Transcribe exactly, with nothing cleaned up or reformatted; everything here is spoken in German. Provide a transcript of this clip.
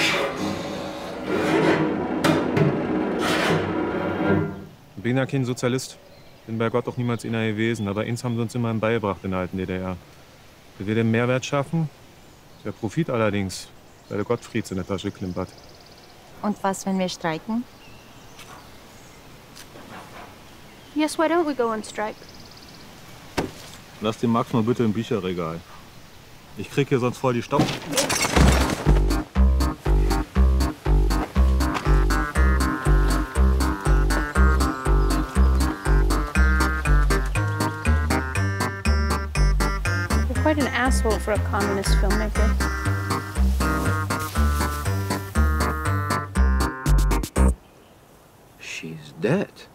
Ich bin ja kein Sozialist. Bin bei Gott auch niemals einer gewesen. Aber eins haben sie uns immerhin beigebracht in der alten D D R. Wir will den Mehrwert schaffen, der Profit allerdings, weil der Gottfrieds in der Tasche klimpert. Und was, wenn wir streiken? Yes, why don't we go on strike? Lass den Max mal bitte im Bücherregal. Ich krieg hier sonst voll die Staub. You're quite an asshole for a communist filmmaker. She's dead.